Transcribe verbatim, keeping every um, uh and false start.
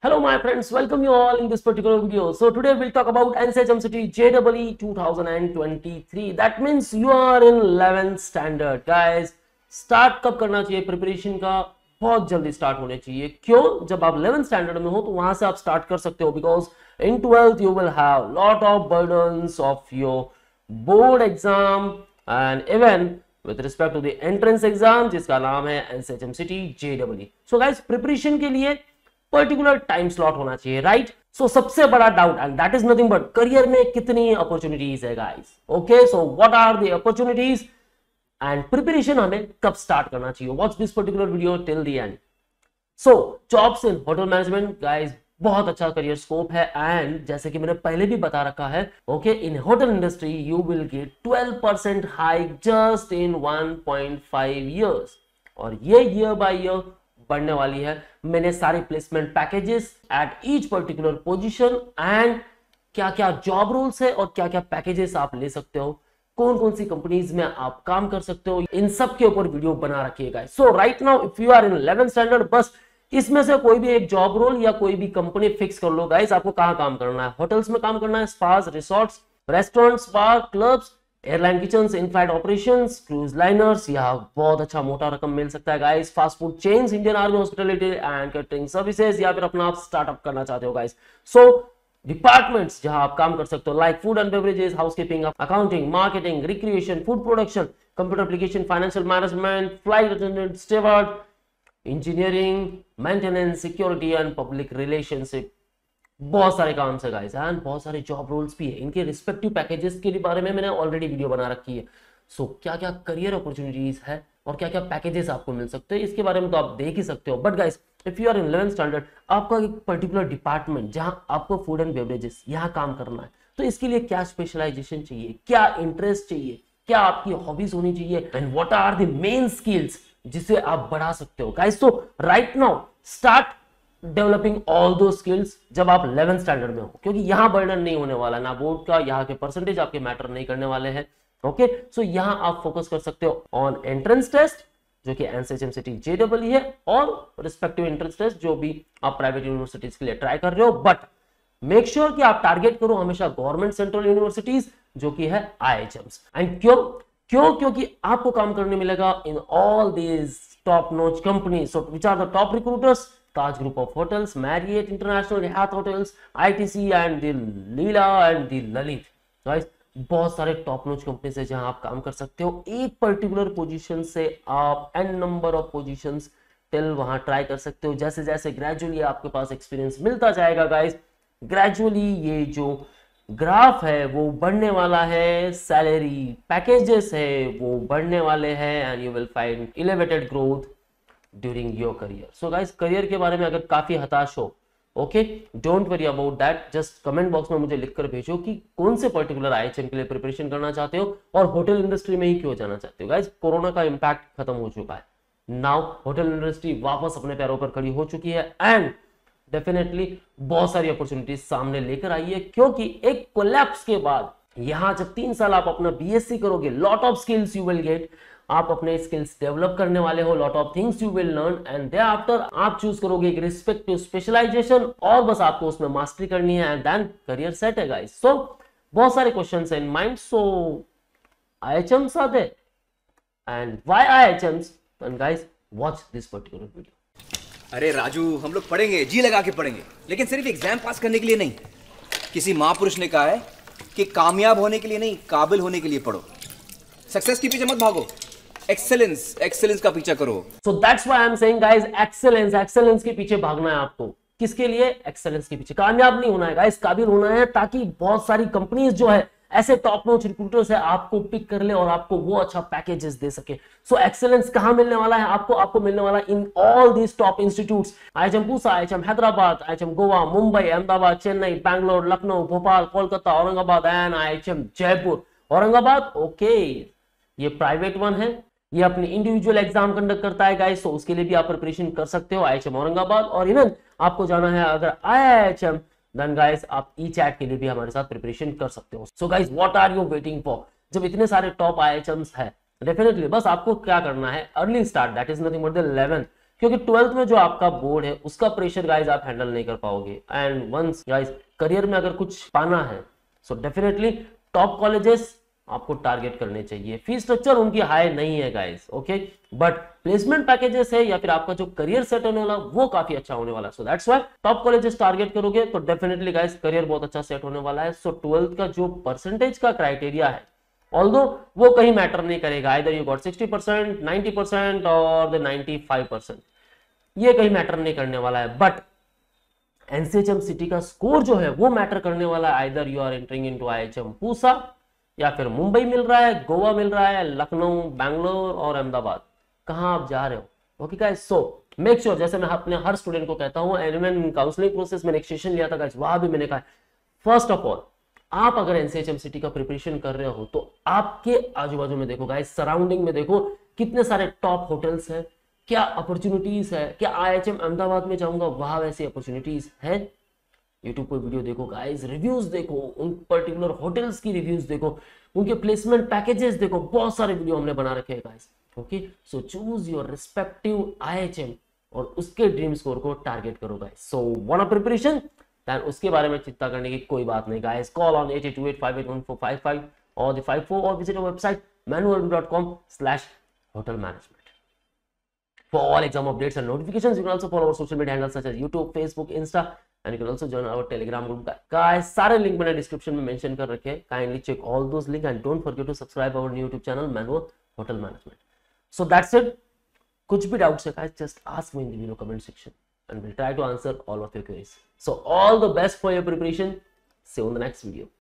Hello my friends, welcome you all in this particular video. So today we'll talk about N C H M C T J E E twenty twenty-three. That means you are in eleventh standard. Guys, start कब करना चाहिए preparation का? बहुत जल्दी start होने चाहिए. क्यों? जब आप eleventh स्टैंडर्ड में हो तो वहां से आप स्टार्ट कर सकते हो, because in twelfth you will have lot of burdens of your board exam and even with respect to the entrance exam जिसका नाम है N C H M C T J E E. So guys, preparation के लिए particular time slot होना चाहिए, right? So सबसे बड़ा doubt and that is nothing but career में कितनी अपॉर्चुनिटीज है guys. Okay, so what are the opportunities and preparation हमें कब स्टार्ट करना चाहिए? Watch this particular video till the end. So jobs in hotel management guys, बहुत अच्छा career scope है एंड जैसे कि मैंने पहले भी बता रखा है, okay, in hotel industry you will get twelve percent hike just in one point five years और ये ईयर बाय ईयर बढ़ने वाली है. मैंने सारे placement packages at each particular position and क्या क्या जॉब रोल्स है और क्या क्या पैकेजेस आप ले सकते हो, कौन कौन सी कंपनीज में आप काम कर सकते हो, इन सब के ऊपर वीडियो बना रखिएगा. So right now if you are in eleventh standard, बस इसमें से कोई भी एक जॉब रोल या कोई भी कंपनी फिक्स कर लो गाइस. आपको कहां काम करना है? होटल्स में काम करना है, spas, resorts, restaurants, bar, clubs, airline kitchens, in flight operations, cruise liners, यहाँ बहुत अच्छा मोटा रकम मिल सकता है guys. Fast food chains, Indian army, hospitality and catering services, या फिर अपना आप स्टार्टअप करना चाहते हो गाइस. सो डिपार्टमेंट्स जहां आप काम कर सकते हो like food and beverages, housekeeping, accounting, marketing, recreation, food production, computer application, financial management, flight attendant, steward, engineering, maintenance, security and public relationship. बहुत सारे काम है गाइस एंड बहुत सारे जॉब रोल्स भी है. इनके रिस्पेक्टिव पैकेजेस के बारे में मैंने ऑलरेडी वीडियो बना रखी है. सो so, क्या क्या करियर अपॉर्चुनिटीज है और क्या क्या पैकेजेस आपको मिल सकते हैं, इसके बारे में तो आप देख ही सकते हो. But guys, if you are in eleventh standard, आपका एक पर्टिकुलर डिपार्टमेंट जहां आपको फूड एंड बेवरेजेस यहाँ काम करना है, तो इसके लिए क्या स्पेशलाइजेशन चाहिए, क्या इंटरेस्ट चाहिए, क्या आपकी हॉबीज होनी चाहिए and what are the main skills जिसे आप बढ़ा सकते हो guys. So right now start developing all those skills जब आप इलेवेंथ स्टैंडर्ड में हो, क्योंकि यहां बर्डन नहीं होने वाला ना बोर्ड का, यहाँ के परसेंटेज आपके मैटर नहीं करने वाले हैं. ओके, सो यहां आप फोकस कर सकते हो ऑन एंट्रेंस टेस्ट जो कि N C H M C T J E E है और रिस्पेक्टिव एंट्रेंस टेस्ट जो भी आप प्राइवेट यूनिवर्सिटीज के लिए ट्राई कर रहे हो. बट मेक श्योर कि आप टारगेट करो हमेशा गवर्नमेंट सेंट्रल यूनिवर्सिटीज जो कि है I H Ms. एंड क्यों क्यों क्योंकि आपको काम करने मिलेगा in all these top notch companies. So which are the top recruiters? Taj Group of Hotels, Marriott International, Hyatt Hotels, I T C and the Leela and the Lalit. Guys, बहुत सारे top notch companies है जहां आप काम कर सकते हो. एक पर्टिकुलर पोजीशन से आप n number of positions till वहां ट्राई कर सकते हो. जैसे जैसे ग्रेजुअली आपके पास एक्सपीरियंस मिलता जाएगा गाइस, ग्रेजुअली ये जो ग्राफ है वो बढ़ने वाला है, सैलरी पैकेजेस है वो बढ़ने वाले हैं and you will find elevated growth during your career. So guys, career के बारे में अगर काफी हताश हो, okay, don't worry about that. Just comment box में मुझे लिखकर भेजो कि कौन से पर्टिकुलर I H M के लिए प्रिपरेशन करना चाहते हो और होटल इंडस्ट्री में ही क्यों जाना चाहते हो. गाइस, कोरोना का इंपैक्ट खत्म हो चुका है. नाउ होटल इंडस्ट्री वापस अपने पैरों पर खड़ी हो चुकी है एंड डेफिनेटली बहुत सारी अपॉर्चुनिटीज सामने लेकर आई है, क्योंकि एक कोलैप्स के बाद यहां जब तीन साल आप अपना B S c करोगे, lot of skills you will get. आप अपने स्किल्स डेवलप करने वाले हो, lot of things you will learn and thereafter आप चूज करोगे एक रिस्पेक्टिव स्पेशलाइजेशन और बस आपको उसमें मास्टरी करनी है एंड देन करियर सेट है गाइस. सो बहुत सारे क्वेश्चंस हैं in mind. So I H Ms are there and why I H Ms? And guys, watch this particular video. अरे राजू, हम लोग पढ़ेंगे, जी लगा के पढ़ेंगे, लेकिन सिर्फ एग्जाम पास करने के लिए नहीं. किसी महापुरुष ने कहा है कि कामयाब होने के लिए नहीं, काबिल होने के लिए पढ़ो. सक्सेस के पीछे मत भागो, एक्सेलेंस एक्सेलेंस का पीछा करो. So that's why I am saying guys, excellence excellence के पीछे भागना है आपको. किसके लिए? एक्सेलेंस के पीछे. कामयाब नहीं होना है गाइस, काबिल होना है, ताकि बहुत सारी कंपनीज जो है ऐसे टॉप नॉच रिक्रूटर्स है आपको पिक कर ले और आपको वो अच्छा पैकेजेस दे सके. सो एक्सेलेंस कहां मिलने वाला है आपको? आपको मिलने वाला in all these top institutes. I H M Pusa, I H M Hyderabad, I H M Goa, Mumbai, Ahmedabad, Chennai, Bangalore, Lucknow, Bhopal, Kolkata, Aurangabad and I H M Jaipur. Aurangabad, okay, ये प्राइवेट वन है, ये अपनी इंडिविजुअल एग्जाम कंडक्ट करता है गाइस, तो उसके लिए भी आप प्रिपरेशन कर सकते हो I H M औरंगाबाद. और इवन आपको जाना है अगर I H M, then guys आप ई चैट के लिए भी हमारे साथ प्रिपरेशन कर सकते हो. So guys, what are you waiting for? जब इतने सारे टॉप I H Ms है, डेफिनेटली बस आपको क्या करना है, early start, that is nothing but the eleventh. क्योंकि ट्वेल्थ में जो आपका बोर्ड है उसका प्रेशर गाइज आप हैंडल नहीं कर पाओगे। एंड वंस गाइज करियर में अगर कुछ पाना है सो डेफिनेटली टॉप कॉलेजेस आपको टारगेट करने चाहिए। फीस स्ट्रक्चर उनकी हाई नहीं है guys, okay, but placement packages है या फिर आपका जो करियर सेट होने वाला वो काफी अच्छा होने वाला है। So that's why top colleges target करोगे तो डेफिनेटली गाइज करियर बहुत अच्छा सेट होने वाला है। सो ट्वेल्थ का जो परसेंटेज का क्राइटेरिया है ऑल्दो वो कहीं मैटर नहीं करेगा, either you got sixty percent, ninety percent और द नाइंटी फाइव परसेंट, ये कहीं मैटर नहीं करने वाला है। बट एनसीएचएम सिटी का स्कोर जो है वो मैटर करने वाला है। Either you are entering into IHM Pusa या फिर मुंबई मिल रहा है, गोवा मिल रहा है, लखनऊ, बैंगलोर और अहमदाबाद, कहां आप जा रहे हो। Okay guys, so make sure, जैसे मैं अपने हर स्टूडेंट को कहता हूं, एलिमेंट काउंसलिंग प्रोसेस में एक सेशन लिया था गाइस, वहां भी मैंने कहा फर्स्ट ऑफ ऑल आप अगर एनसीएचएम सिटी का प्रिपरेशन कर रहे हो तो आपके आजू बाजू में देखो गाइस, सराउंडिंग में देखो कितने सारे टॉप होटल्स हैं, क्या अपॉर्चुनिटीज है, क्या आईएचएम अहमदाबाद में जाऊंगा वहां वैसी अपॉर्चुनिटीज है। यूट्यूब पर वीडियो देखो गाइस, रिव्यूज देखो, उन पर्टिकुलर होटल्स की रिव्यूज देखो, उनके प्लेसमेंट पैकेजेस देखो, बहुत सारे वीडियो हमने बना रखे हैं guys. Okay, so choose your respective IHM और उसके ड्रीम स्कोर को टारगेट करो guys. So want preparation, then उसके बारे में चिंता करने की कोई बात नहीं guys. Call on eight eight two eight five eight one four five five और द फाइव फोर और visit our website manualdu dot com slash hotel management for all exam updates and notifications. You can also follow our social media handles such as YouTube, Facebook, Insta, and you can also join our Telegram group. Guys, सारे link मैंने description में mention कर रखे हैं, kindly check all those link and don't forget to subscribe our new YouTube channel Manual Hotel Management. So that's it. कुछ भी doubts है guys, just ask me in the video comment section and we'll try to answer all of your queries. So all the best for your preparation. See you in the next video.